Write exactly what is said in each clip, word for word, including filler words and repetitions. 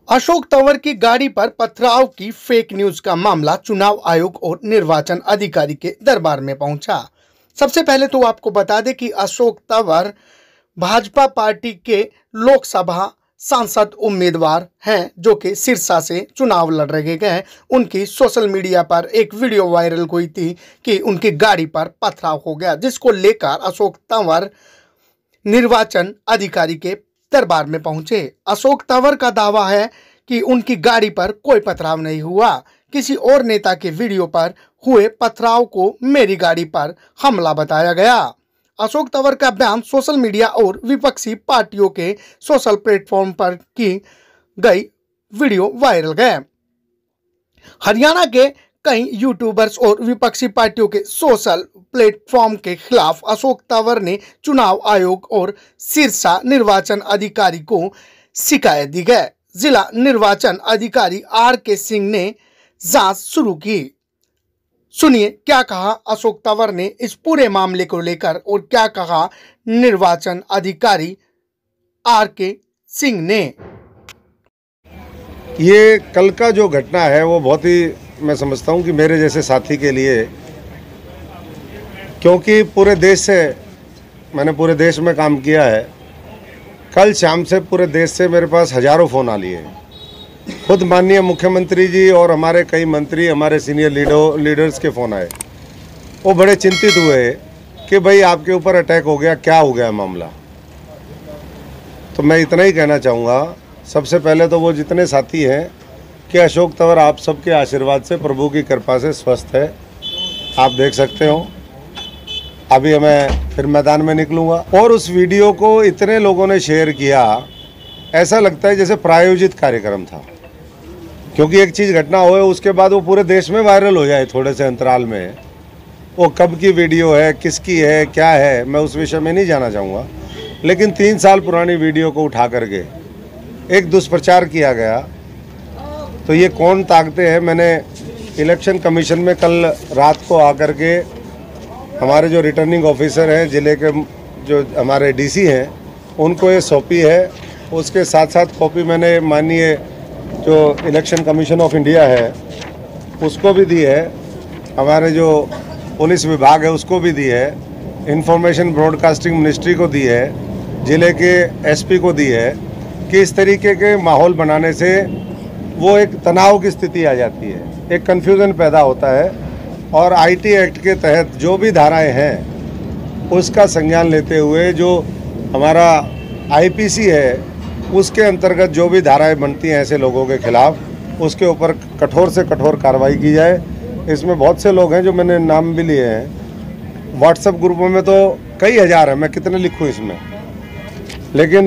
अशोक तंवर की गाड़ी पर पथराव की फेक न्यूज का मामला चुनाव आयोग और निर्वाचन अधिकारी के दरबार में पहुंचा। सबसे पहले तो आपको बता दें कि अशोक तंवर भाजपा पार्टी के लोकसभा सांसद उम्मीदवार हैं, जो कि सिरसा से चुनाव लड़ रहे हैं। उनकी सोशल मीडिया पर एक वीडियो वायरल हुई थी कि उनकी गाड़ी पर पथराव हो गया, जिसको लेकर अशोक तंवर निर्वाचन अधिकारी के दरबार में पहुंचे। अशोक तंवर का दावा है कि उनकी गाड़ी पर कोई पथराव नहीं हुआ। किसी और नेता के वीडियो पर हुए पथराव को मेरी गाड़ी पर हमला बताया गया। अशोक तंवर का बयान सोशल मीडिया और विपक्षी पार्टियों के सोशल प्लेटफॉर्म पर की गई वीडियो वायरल गए। हरियाणा के कई यूट्यूबर्स और विपक्षी पार्टियों के सोशल प्लेटफॉर्म के खिलाफ अशोक तंवर ने चुनाव आयोग और सिरसा निर्वाचन अधिकारी को शिकायत दी है। जिला निर्वाचन अधिकारी आर के सिंह ने जांच शुरू की। सुनिए क्या कहा अशोक तंवर ने इस पूरे मामले को लेकर और क्या कहा निर्वाचन अधिकारी आर के सिंह ने। ये कल का जो घटना है वो बहुत ही, मैं समझता हूँ कि मेरे जैसे साथी के लिए, क्योंकि पूरे देश से मैंने पूरे देश में काम किया है, कल शाम से पूरे देश से मेरे पास हज़ारों फ़ोन आ लिए हैं। खुद माननीय मुख्यमंत्री जी और हमारे कई मंत्री, हमारे सीनियर लीडर लीडर्स के फ़ोन आए। वो बड़े चिंतित हुए कि भाई आपके ऊपर अटैक हो गया, क्या हो गया मामला। तो मैं इतना ही कहना चाहूँगा, सबसे पहले तो वो जितने साथी हैं कि अशोक तंवर आप सबके आशीर्वाद से, प्रभु की कृपा से स्वस्थ है। आप देख सकते हो। अभी मैं फिर मैदान में निकलूँगा। और उस वीडियो को इतने लोगों ने शेयर किया, ऐसा लगता है जैसे प्रायोजित कार्यक्रम था। क्योंकि एक चीज़ घटना हो उसके बाद वो पूरे देश में वायरल हो जाए थोड़े से अंतराल में। वो कब की वीडियो है, किसकी है, क्या है, मैं उस विषय में नहीं जाना चाहूँगा। लेकिन तीन साल पुरानी वीडियो को उठा करके एक दुष्प्रचार किया गया, तो ये कौन ताकते हैं। मैंने इलेक्शन कमीशन में कल रात को आकर के हमारे जो रिटर्निंग ऑफिसर हैं, ज़िले के जो हमारे डीसी हैं, उनको ये सौंपी है। उसके साथ साथ कॉपी मैंने माननीय जो इलेक्शन कमीशन ऑफ इंडिया है उसको भी दी है, हमारे जो पुलिस विभाग है उसको भी दी है, इंफॉर्मेशन ब्रॉडकास्टिंग मिनिस्ट्री को दी है, ज़िले के एसपी को दी है, कि इस तरीके के माहौल बनाने से वो एक तनाव की स्थिति आ जाती है, एक कन्फ्यूज़न पैदा होता है। और आईटी एक्ट के तहत जो भी धाराएं हैं उसका संज्ञान लेते हुए जो हमारा आईपीसी है उसके अंतर्गत जो भी धाराएं बनती हैं ऐसे लोगों के खिलाफ, उसके ऊपर कठोर से कठोर कार्रवाई की जाए। इसमें बहुत से लोग हैं जो मैंने नाम भी लिए हैं। व्हाट्सएप ग्रुपों में तो कई हज़ार हैं, मैं कितने लिखूँ इसमें। लेकिन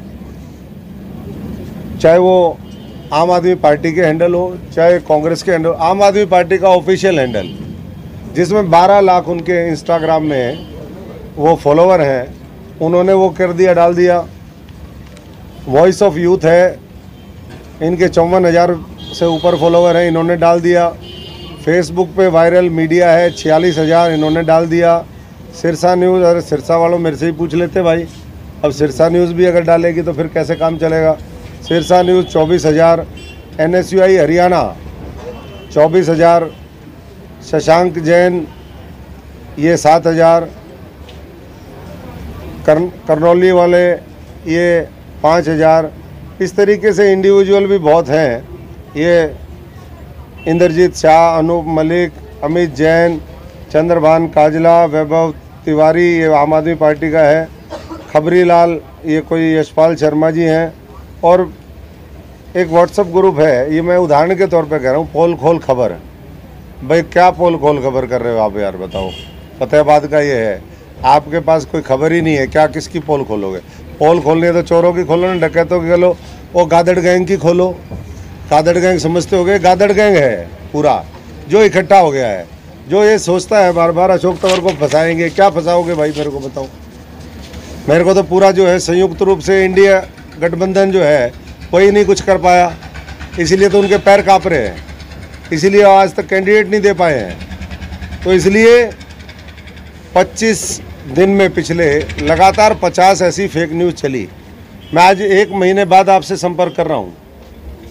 चाहे वो आम आदमी पार्टी के हैंडल हो, चाहे कांग्रेस के हैंडल, आम आदमी पार्टी का ऑफिशियल हैंडल जिसमें बारह लाख उनके इंस्टाग्राम में वो फॉलोवर हैं, उन्होंने वो कर दिया, डाल दिया। वॉइस ऑफ यूथ है, इनके चौवन हज़ार से ऊपर फॉलोवर हैं, इन्होंने डाल दिया। फेसबुक पे वायरल मीडिया है, छियालीस हज़ार इन्होंने डाल दिया। सिरसा न्यूज़, अरे सिरसा वालों मेरे से ही पूछ लेते भाई, अब सिरसा न्यूज़ भी अगर डालेगी तो फिर कैसे काम चलेगा। सिरसा न्यूज़ चौबीस हज़ार, N S U I Haryana चौबीस हज़ार, शशांक जैन ये सात हज़ार, कर करनौली वाले ये पाँच हज़ार। इस तरीके से इंडिविजुअल भी बहुत हैं। ये इंद्रजीत शाह, अनूप मलिक, अमित जैन, चंद्रभान काजला, वैभव तिवारी ये आम आदमी पार्टी का है, खबरी लाल ये कोई यशपाल शर्मा जी हैं। और एक व्हाट्सएप ग्रुप है, ये मैं उदाहरण के तौर पे कह रहा हूँ, पोल खोल खबर। भाई क्या पोल खोल खबर कर रहे हो आप यार, बताओ। फतेहाबाद का ये है, आपके पास कोई खबर ही नहीं है, क्या किसकी पोल खोलोगे। पोल खोलनी है तो चोरों की खोलो ना, डकैतों की खोलो, वो गादड़ गैंग की खोलो। गादड़ गैंग समझते हो गए, गादड़ गैंग है पूरा जो इकट्ठा हो गया है, जो ये सोचता है बार बार अशोक तंवर को फंसाएंगे। क्या फंसाओगे भाई, मेरे को बताओ। मेरे को तो पूरा जो है संयुक्त रूप से इंडिया गठबंधन जो है वही नहीं कुछ कर पाया, इसीलिए तो उनके पैर काँप रहे हैं, इसीलिए आज तक कैंडिडेट नहीं दे पाए हैं। तो इसलिए पच्चीस दिन में पिछले लगातार पचास ऐसी फेक न्यूज़ चली। मैं आज एक महीने बाद आपसे संपर्क कर रहा हूँ,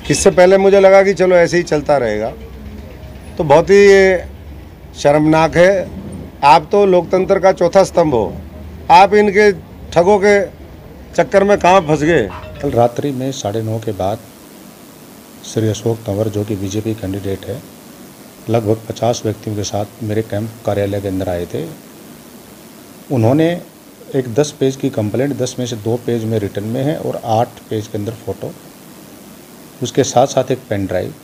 इससे पहले मुझे लगा कि चलो ऐसे ही चलता रहेगा, तो बहुत ही ये शर्मनाक है। आप तो लोकतंत्र का चौथा स्तंभ हो, आप इनके ठगों के चक्कर में कहाँ फंस गए। कल रात्रि में साढ़े नौ के बाद श्री अशोक तंवर जो कि बीजेपी कैंडिडेट है, लगभग पचास व्यक्तियों के साथ मेरे कैंप कार्यालय के अंदर आए थे। उन्होंने एक दस पेज की कंप्लेंट, दस में से दो पेज में रिटर्न में है और आठ पेज के अंदर फ़ोटो, उसके साथ साथ एक पेन ड्राइव,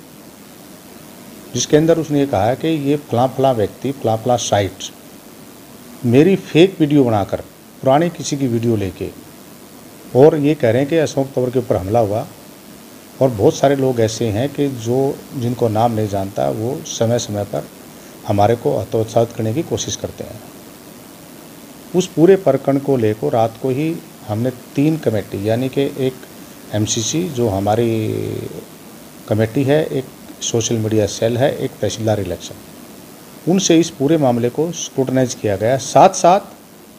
जिसके अंदर उसने ये कहा कि ये फलां फलां व्यक्ति फलां फलां साइट मेरी फेक वीडियो बनाकर, पुरानी किसी की वीडियो लेके, और ये कह रहे हैं कि अशोक तंवर के ऊपर हमला हुआ। और बहुत सारे लोग ऐसे हैं कि जो जिनको नाम नहीं जानता, वो समय समय पर हमारे को हतोत्साहित करने की कोशिश करते हैं। उस पूरे प्रकरण को लेकर रात को ही हमने तीन कमेटी, यानी कि एक एमसीसी जो हमारी कमेटी है, एक सोशल मीडिया सेल है, एक तहसीलदार इलेक्शन, उनसे इस पूरे मामले को स्क्रूटनाइज किया गया। साथ साथ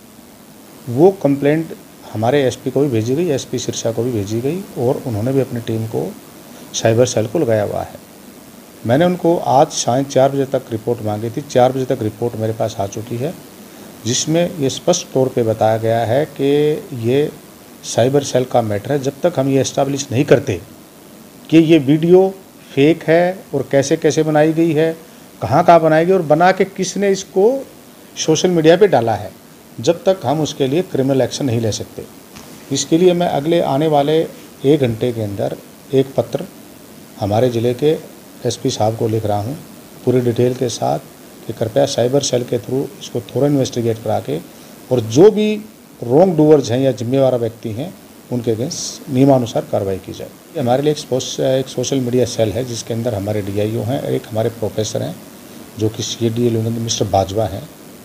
वो कंप्लेंट हमारे एसपी को भी भेजी गई, एसपी सिरसा को भी भेजी गई, और उन्होंने भी अपनी टीम को साइबर सेल को लगाया हुआ है। मैंने उनको आज साढ़े चार बजे तक रिपोर्ट मांगी थी, चार बजे तक रिपोर्ट मेरे पास आ चुकी है, जिसमें ये स्पष्ट तौर पे बताया गया है कि ये साइबर सेल का मैटर है। जब तक हम ये एस्टैब्लिश नहीं करते कि ये वीडियो फेक है और कैसे कैसे बनाई गई है, कहाँ कहाँ बनाई गई और बना के किसने इसको सोशल मीडिया पे डाला है, जब तक हम उसके लिए क्रिमिनल एक्शन नहीं ले सकते। इसके लिए मैं अगले आने वाले एक घंटे के अंदर एक पत्र हमारे ज़िले के एसपी साहब को लिख रहा हूँ पूरी डिटेल के साथ कि कृपया साइबर सेल के थ्रू इसको थोड़ा इन्वेस्टिगेट करा के, और जो भी रॉन्ग डूअर्स हैं या जिम्मेवार व्यक्ति हैं उनके अगेंस्ट नियमानुसार कार्रवाई की जाए। हमारे लिए एक, एक सोशल मीडिया सेल है, जिसके अंदर हमारे डीआईओ हैं, एक हमारे प्रोफेसर हैं जो कि C D L mister Bajwa हैं,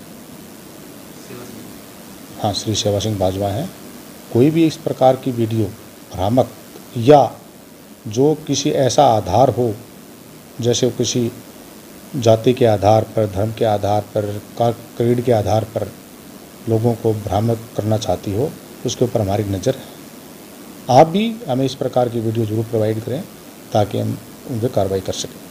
हाँ श्री सेवा सिंह बाजवा हैं। कोई भी इस प्रकार की वीडियो भ्रामक या जो किसी ऐसा आधार हो, जैसे किसी जाति के आधार पर, धर्म के आधार पर, क्रीड के आधार पर लोगों को भ्रामक करना चाहती हो, उसके ऊपर हमारी नज़र है। आप भी हमें इस प्रकार की वीडियो ज़रूर प्रोवाइड करें ताकि हम उन पर कार्रवाई कर सकें।